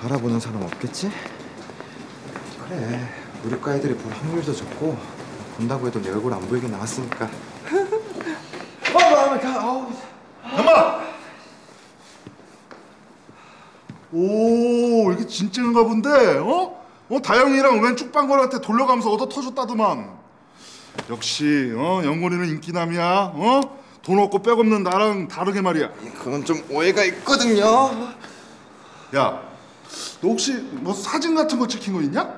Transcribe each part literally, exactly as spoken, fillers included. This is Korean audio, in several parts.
알아보는 사람 없겠지? 그래, 우리과 애들이 볼 확률도 적고 본다고 해도 내 얼굴 안 보이게 나왔으니까. 어, 마음에 가. 아우. 엄마! 오, 이게 진짜인가 본데, 어? 어, 다영이랑 웬 쭉방걸한테 돌려가면서 얻어 터졌다더만. 역시, 어, 영곤이는 인기남이야, 어? 돈 없고 백 없는 나랑 다르게 말이야. 그건 좀 오해가 있거든요. 야, 너 혹시 뭐 사진 같은 거 찍힌 거 있냐?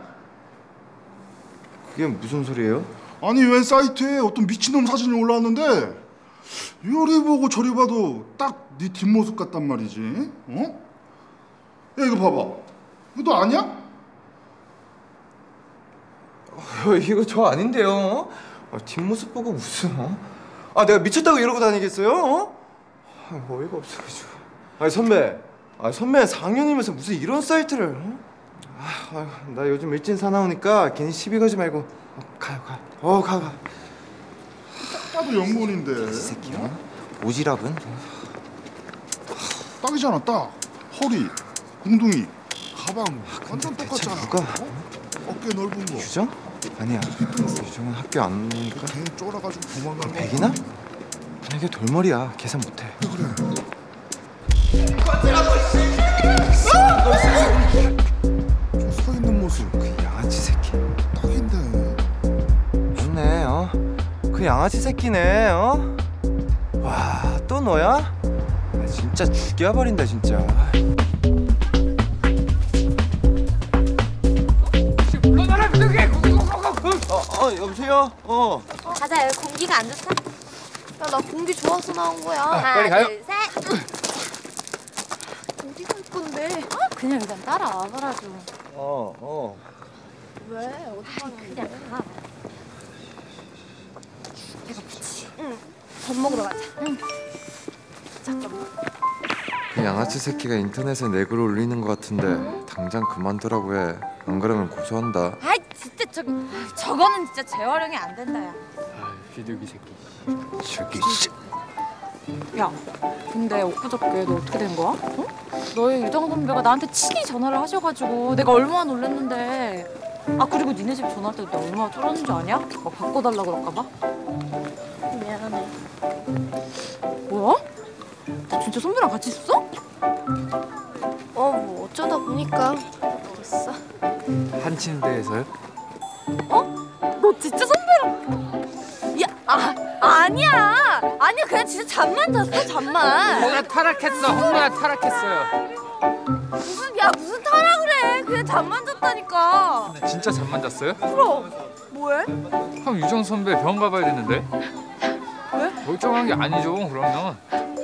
그게 무슨 소리예요? 아니, 웬 사이트에 어떤 미친놈 사진이 올라왔는데 요리 보고 저리 봐도 딱 네 뒷모습 같단 말이지, 어? 야, 이거 봐봐. 이거 너 아니야? 어, 이거 저 아닌데요. 어, 뒷모습 보고 무슨 어? 아, 내가 미쳤다고 이러고 다니겠어요? 어? 아, 어이가 없어가지고. 아니 선배, 아 선배 사 학년이면서 무슨 이런 사이트를? 어? 아, 아, 나 요즘 일진 사나우니까 괜히 시비 걸지 말고 어, 가요 가. 어, 가 가. 딱 봐도 영곤인데. 이 새끼야? 오지랖은? 딱이잖아, 딱. 허리, 웅둥이, 가방 완전 똑같잖아. 누가? 어? 어깨 넓은 거. 유정? 아니야. 유정은 학교 안 오니까. 걔 쫄아가지고 도망간 거. 백이나? 아니 걔 돌머리야. 계산 못해. 그래. 저 서 있는 모습. 그 양아치 새끼. 딱인데. 좋네. 어? 그 양아치 새끼네. 어? 와, 또 너야? 아, 진짜 죽여버린다 진짜. 물러나라 그게. 어, 어, 여보세요? 어. 어, 가자. 여기 공기가 안 좋다. 야, 나 공기 좋아서 나온 거야. 아, 하나, 빨리 가요. 둘, 셋. 어디 갈 건데? 어? 그냥 일단 따라와봐라 좀. 어, 어. 왜? 어디 가는데? 그냥 가. 배고프지? 응. 밥 먹으러 가자. 응. 잠깐만. 그 양아치 새끼가 인터넷에 내 글 올리는 것 같은데 당장 그만두라고 해. 안 그러면 고소한다. 아이 진짜 저기 저거는 진짜 재활용이 안 된다 야. 아, 비둘기 새끼. 저기 씨. 야, 근데 엊그저께 너 어떻게 된 거야? 어? 너희 유정 선배가 나한테 친히 전화를 하셔가지고 내가 얼마나 놀랐는데. 아, 그리고 니네 집 전화할 때도 나 얼마나 쫄았는 줄 아냐? 막 바꿔달라 그럴까 봐? 미안해. 뭐야? 너 진짜 선배랑 같이 있어? 어, 뭐 어쩌다 보니까 그랬어. 한 침대에서요? 너 진짜 선배랑... 야, 아, 아니야! 아니야, 그냥 진짜 잠만 잤어, 잠만! 홍라 타락했어. 홍라 타락했어요. 무슨, 야, 무슨 타락을 해! 그냥 잠만 잤다니까! 진짜 잠만 잤어요? 그럼! 뭐해? 그럼 유정 선배 병원 가봐야겠는데? 왜? 멀쩡한 게 아니죠, 그러면.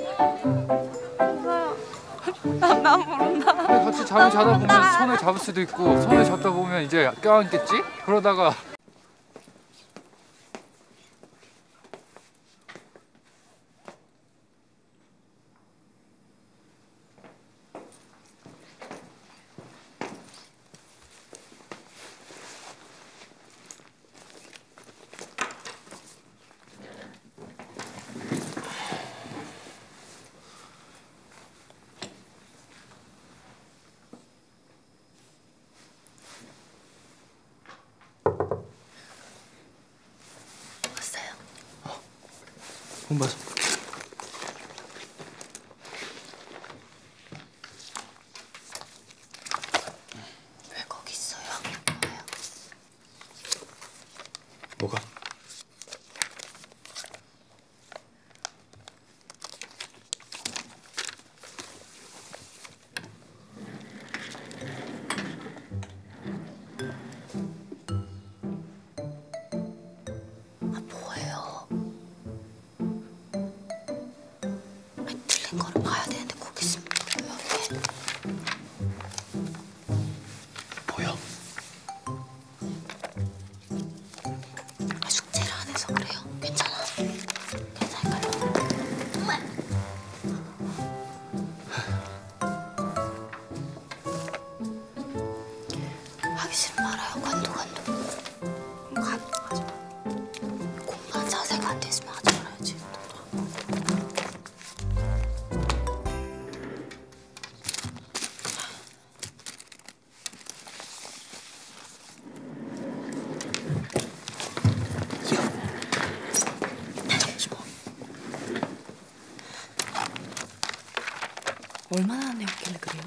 난, 난 모른다. 근데 같이 잠을 자다 보면 손을 잡을 수도 있고 손을 잡다 보면 이제 껴안겠지? 그러다가 혼바서. 왜 거기 있어요? 뭐가? 아, 뭐예요? 얼마나 내었길래 그래요?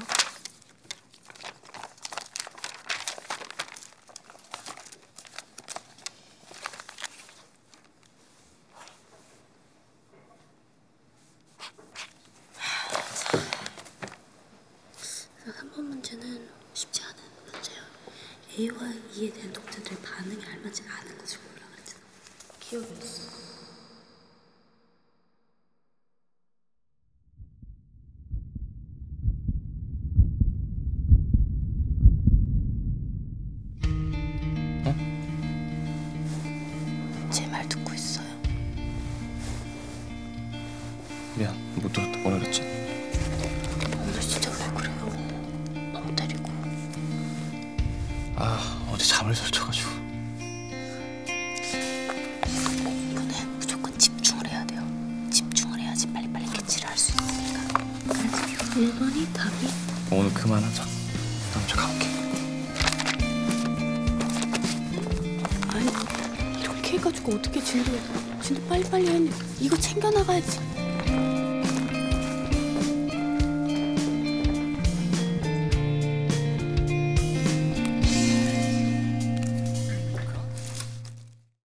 삼 번 문제는 쉽지 않은 문제야. A와 E에 대한 독자들의 반응이 알맞지 않은 것을 고르라 그랬잖아. 기억이 없어. 제 말 듣고 있어요? 미안, 못 들었다. 뭐라 그랬지? 오늘 진짜 왜 그래요? 너무 때리고. 아, 어제 잠을 설쳐가지고. 공부는 무조건 집중을 해야 돼요. 집중을 해야지 빨리빨리 캐치를 할 수 있으니까. 그래서 일 번이 답이. 오늘 그만하자. 나 먼저 가볼게. 아니 이렇게 해가지고 어떻게 진도 진도 빨리빨리 했네. 이거 챙겨나가야지.